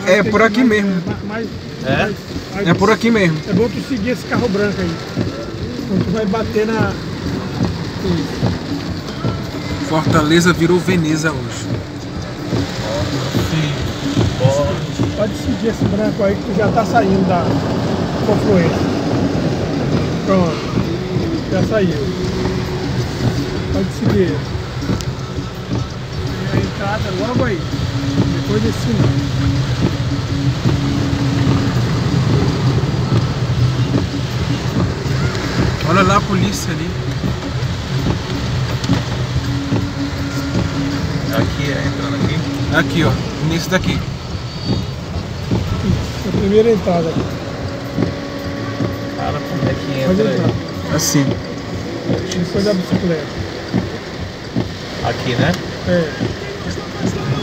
É por aqui mesmo. É por aqui mesmo. É bom tu seguir esse carro branco aí. Então tu vai bater na... Fortaleza virou Veneza hoje. Sim. Pode seguir esse branco aí que tu já tá saindo da confluência. Pronto. Já saiu. Pode seguir. E a entrada logo aí. Depois desse sinal. Olha lá a polícia ali. Aqui é entrando aqui? Aqui, ó. Início daqui. Isso, a primeira entrada aqui. Cara, como é que Pode entra entrar. aí? Assim. Depois da bicicleta. Aqui, né? É.